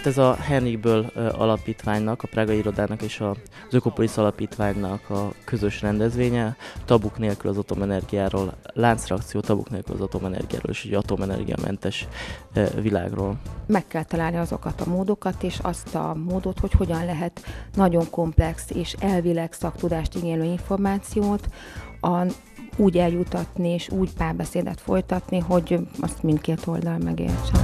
Hát ez a Henrikből alapítványnak, a prágai irodának és az Ökopolis alapítványnak a közös rendezvénye, tabuk nélkül az atomenergiáról, láncreakció tabuk nélkül az atomenergiáról és egy atomenergiamentes világról. Meg kell találni azokat a módokat és azt a módot, hogy hogyan lehet nagyon komplex és elvileg szaktudást igénylő információt úgy eljutatni és úgy párbeszédet folytatni, hogy azt mindkét oldal megértsen.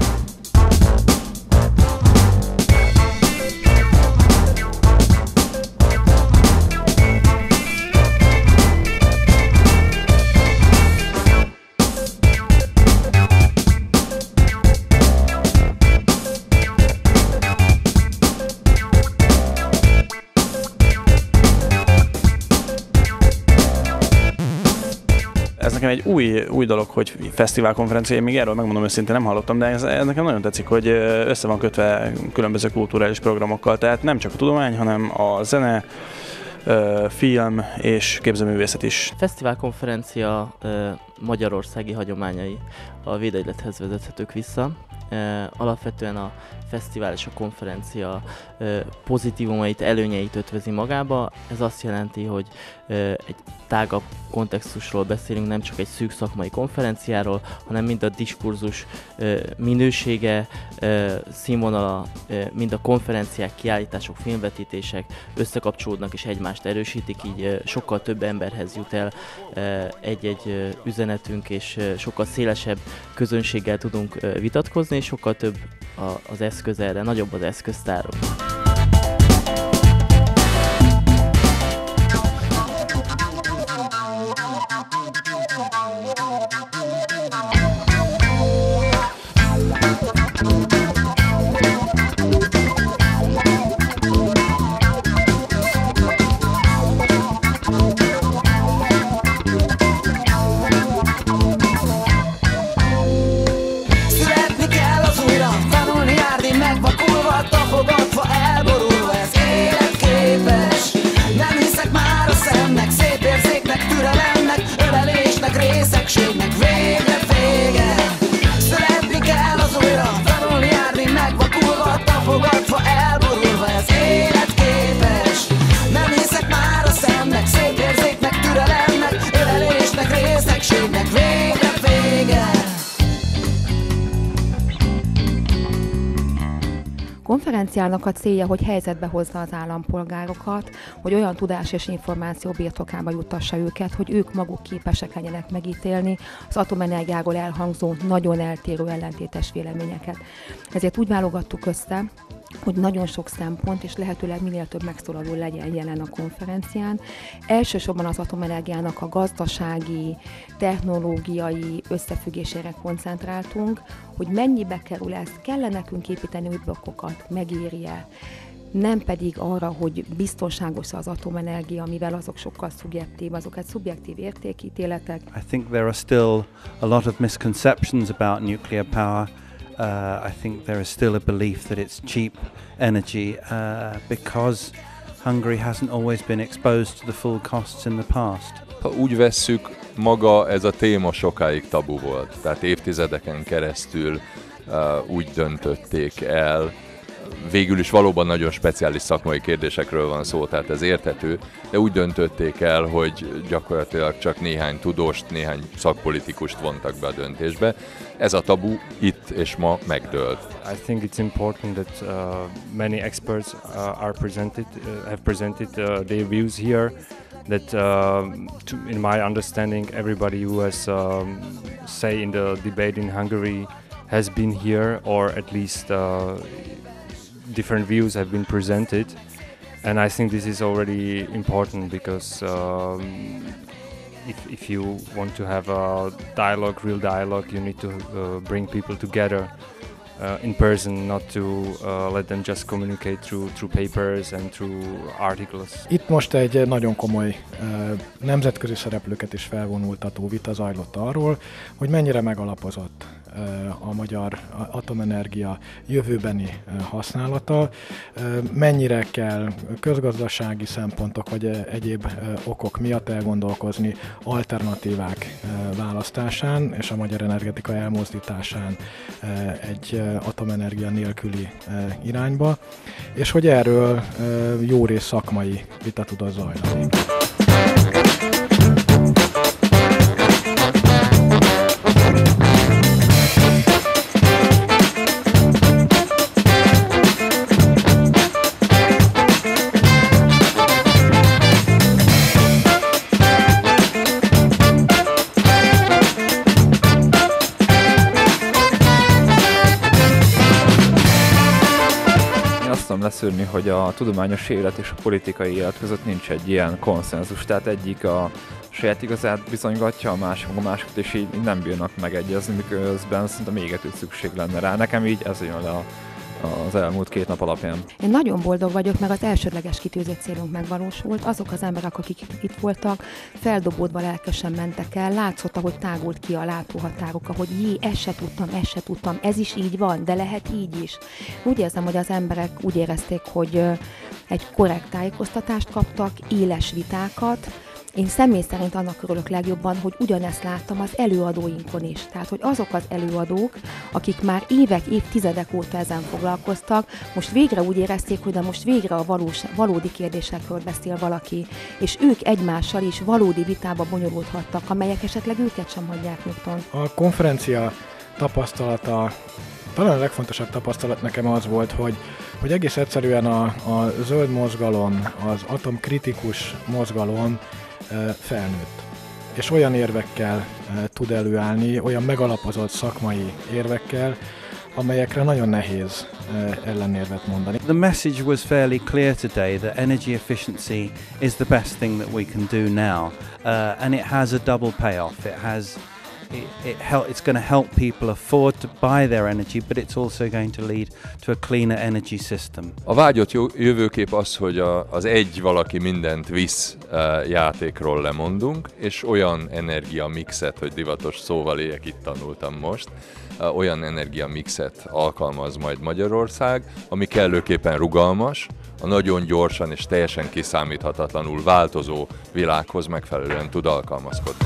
Ez nekem egy új dolog, hogy fesztiválkonferencia, én még erről megmondom őszintén nem hallottam, de ez nekem nagyon tetszik, hogy össze van kötve különböző kulturális programokkal, tehát nem csak a tudomány, hanem a zene, film és képzőművészet is. Fesztiválkonferencia magyarországi hagyományai a védegylethez vezethetők vissza. Alapvetően a fesztivál és a konferencia pozitívumait, előnyeit ötvözi magába. Ez azt jelenti, hogy egy tágabb kontextusról beszélünk, nem csak egy szűk szakmai konferenciáról, hanem mind a diskurzus minősége, színvonala, mind a konferenciák, kiállítások, filmvetítések összekapcsolódnak és egymást erősítik, így sokkal több emberhez jut el egy-egy üzenetünk, és sokkal szélesebb közönséggel tudunk vitatkozni, és sokkal több az eszköz erre, nagyobb az eszköztáron. Konferenciának a célja, hogy helyzetbe hozza az állampolgárokat, hogy olyan tudás és információ birtokába juttassa őket, hogy ők maguk képesek legyenek megítélni az atomenergiáról elhangzó, nagyon eltérő ellentétes véleményeket. Ezért úgy válogattuk össze, hogy nagyon sok szempont és lehetőleg minél több megszólaló legyen jelen a konferencián. Elsősorban az atomenergiának a gazdasági, technológiai összefüggésére koncentráltunk, hogy mennyibe kerül ez, kell nekünk építeni új blokkokat, megéri-e, nem pedig arra, hogy biztonságos az atomenergia, mivel azok sokkal szubjektív, azokat szubjektív értékítéletek. I think there are still a lot of misconceptions about nuclear power. I think there is still a belief that it's cheap energy because Hungary hasn't always been exposed to the full costs in the past. Ha úgy vesszük, maga ez a téma sokáig tabu volt, tehát évtizedeken keresztül úgy döntötték el, végül is valóban nagyon speciális szakmai kérdésekről van szó, tehát ez érthető, de úgy döntötték el, hogy gyakorlatilag csak néhány tudóst, néhány szakpolitikust vontak be a döntésbe. Ez a tabu itt és ma megdőlt. I think it's important that many experts have presented their views here. That in my understanding, everybody who has say in the debate in Hungary has been here, or at least different views have been presented, and I think this is already important because if you want to have a dialogue, real dialogue, you need to bring people together in person, not to let them just communicate through papers and through articles. Itt most egy nagyon komoly nemzetközi szereplőket is felvonultató vita zajlott arról, hogy mennyire megalapozott a magyar atomenergia jövőbeni használata, mennyire kell közgazdasági szempontok vagy egyéb okok miatt elgondolkozni alternatívák választásán és a magyar energetika elmozdításán egy atomenergia nélküli irányba, és hogy erről jó rész szakmai vita tud zajlani. Leszűrni, hogy a tudományos élet és a politikai élet között nincs egy ilyen konszenzus, tehát egyik a saját igazát bizonygatja, a másikat, és így nem bírnak megegyezni, miközben szerintem égető szükség lenne rá. Nekem így ez jön le az elmúlt 2 nap alapján. Én nagyon boldog vagyok, meg az elsődleges kitűzött célunk megvalósult. Azok az emberek, akik itt voltak, feldobódva lelkesen mentek el, látszott, ahogy tágult ki a látóhatárok, ahogy ezt se tudtam, ez is így van, de lehet így is. Úgy érzem, hogy az emberek úgy érezték, hogy egy korrekt tájékoztatást kaptak, éles vitákat. Én személy szerint annak örülök legjobban, hogy ugyanezt láttam az előadóinkon is. Tehát, hogy azok az előadók, akik már évek, évtizedek óta ezen foglalkoztak, most végre úgy érezték, hogy de most végre a valódi kérdésekről beszél valaki, és ők egymással is valódi vitába bonyolódhattak, amelyek esetleg őket sem hagyják nyugton. A konferencia tapasztalata, talán a legfontosabb tapasztalat nekem az volt, hogy egész egyszerűen a zöld mozgalom, az atomkritikus mozgalom felnőtt. És olyan érvekkel tud előállni, olyan megalapozott szakmai érvekkel, amelyekre nagyon nehéz ellenérvet mondani. The message was fairly clear today that energy efficiency is the best thing that we can do now, and it has a double payoff. It's going to help people afford to buy their energy, but it's also going to lead to a cleaner energy system. A vágyott jövőkép az, hogy az egy valaki mindent visz játékról lemondunk, és olyan energiamixet, hogy divatos szóval éljek, itt tanultam most, olyan energiamixet alkalmaz majd Magyarország, ami kellőképpen rugalmas, a nagyon gyorsan és teljesen kiszámíthatatlanul változó világhoz megfelelően tud alkalmazkodni.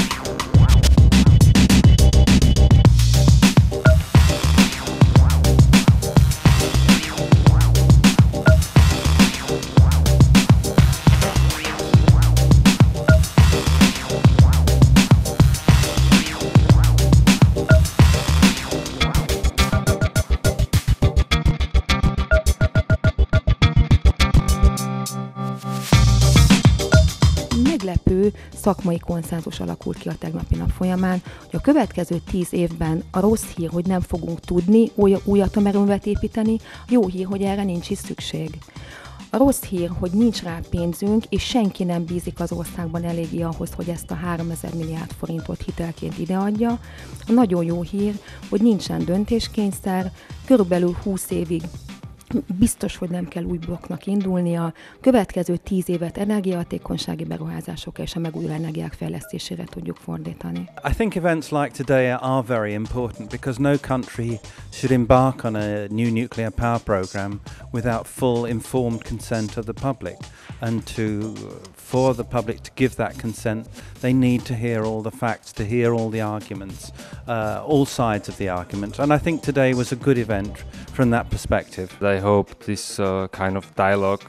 Meglepő szakmai konszenzus alakult ki a tegnapi nap folyamán, hogy a következő 10 évben a rossz hír, hogy nem fogunk tudni új atomerőművet építeni, jó hír, hogy erre nincs is szükség. A rossz hír, hogy nincs rá pénzünk, és senki nem bízik az országban eléggé ahhoz, hogy ezt a 3000 milliárd forintot hitelként ideadja. A nagyon jó hír, hogy nincsen döntéskényszer, körülbelül 20 évig biztos, hogy nem kell új blokknak indulnia. Következő 10 évet energiahatékonysági beruházásokra és a megújuló energiák fejlesztésére tudjuk fordítani. I think events like today are very important because no country should embark on a new nuclear power program without full informed consent of the public. And for the public to give that consent, they need to hear all the facts, to hear all the arguments, all sides of the argument. And I think today was a good event from that perspective. I hope this kind of dialogue,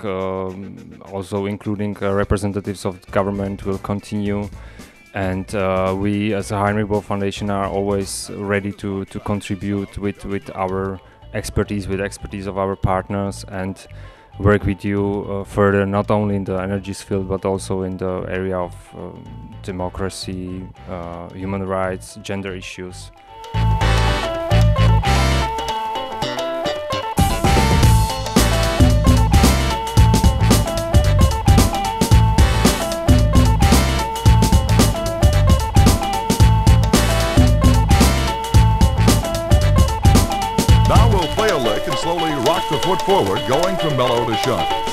also including representatives of the government, will continue. And we, as a Heinrich Böll Foundation, are always ready to contribute with our expertise, with expertise of our partners, and work with you further, not only in the energies field, but also in the area of democracy, human rights, gender issues. Slowly rock the foot forward, going from mellow to shunt.